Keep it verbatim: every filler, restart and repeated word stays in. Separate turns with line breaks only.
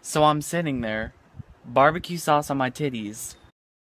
So I'm sitting there, barbecue sauce on my titties,